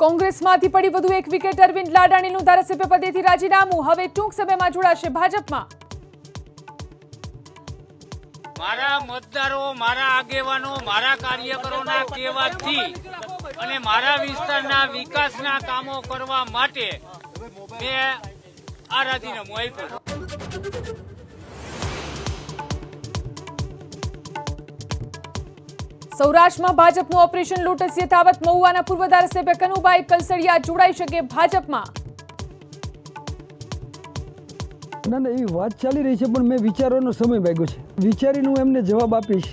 કોંગ્રેસમાંથી પડી વધુ એક વિકેટ અરવિંદ લાડાણીનું ધારાસભ્ય પદેથી રાજીનામું હવે ટૂંક સમયમાં જોડાશે ભાજપમાં। મારા મતદારો મારા આગેવાનો મારા કાર્યકરોના કહેવાથી અને મારા વિસ્તારના વિકાસના કામો કરવા માટે મેં આ રાજીનામું આપ્યું। સૌરાષ્ટ્રમાં ભાજપનું ઓપરેશન લોટસ યથાવત મહુવાના પૂર્વ ધારાસભ્ય કનુભાઈ કલસડિયા જોડાઈ શકે ભાજપમાં। ના ના એવી વાત ચાલી રહી છે પણ મેં વિચારવાનો સમય માંગ્યો છે, વિચારીને હું એમને જવાબ આપીશ।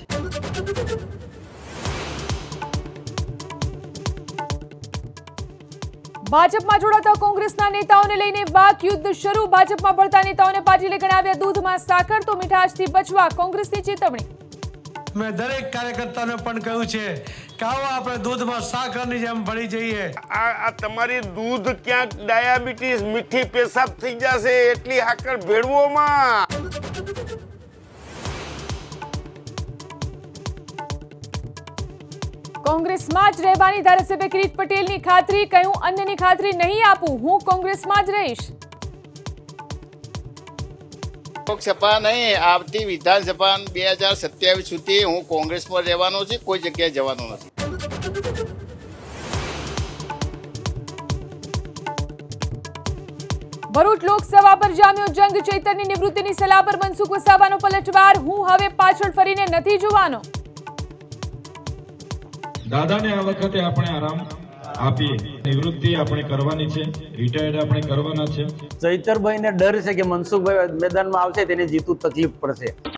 ભાજપમાં જોડાતા કોંગ્રેસના નેતાઓને લઈને વાક યુદ્ધ શરૂ। ભાજપમાં ભળતા નેતાઓને પાટીલે ગણાવ્યા દૂધમાં સાકર તો મીઠાશથી બચવા કોંગ્રેસની ચેતવણી। મેં દરેક કાર્યકર્તાને પણ કહ્યું છે કે આવો આપણે દૂધમાં સાકરની જેમ ભળી જઈએ। આ તમારી દૂધ ક્યાંક ડાયાબિટીસ મીઠી પેશાબ થઈ જશે એટલી હાકર ભેળવોમાં। કોંગ્રેસમાં જ રહેવાની ધારાસભ્ય કિરીટ પટેલની ખાતરી, કહ્યું અન્યની ખાતરી નહીં આપું, હું કોંગ્રેસમાં જ રહીશ। લોકસભા નહીં આવતી વિધાનસભા 2027 સુધી હું કોંગ્રેસમાં રહેવાનો છું, કોઈ જગ્યાએ જવાનો નથી। ભરૂચ લોકસભા પર જામ્યો જંગ, ચૈતરની નિવૃત્તિની સલાહ પર મનસુખ વસાવાનો પલટવાર, હું હવે પાછળ ફરીને નથી જોવાનો। દાદાને આ વખતે આપણે આરામ આપીએ, નિવૃત્તિ આપણે કરવાની છે, રિટાયર્ડ આપણે કરવાના છે। ચૈતરભાઈને ડર છે કે મનસુખભાઈ મેદાનમાં આવશે તેને જીતવું તકલીફ પડશે।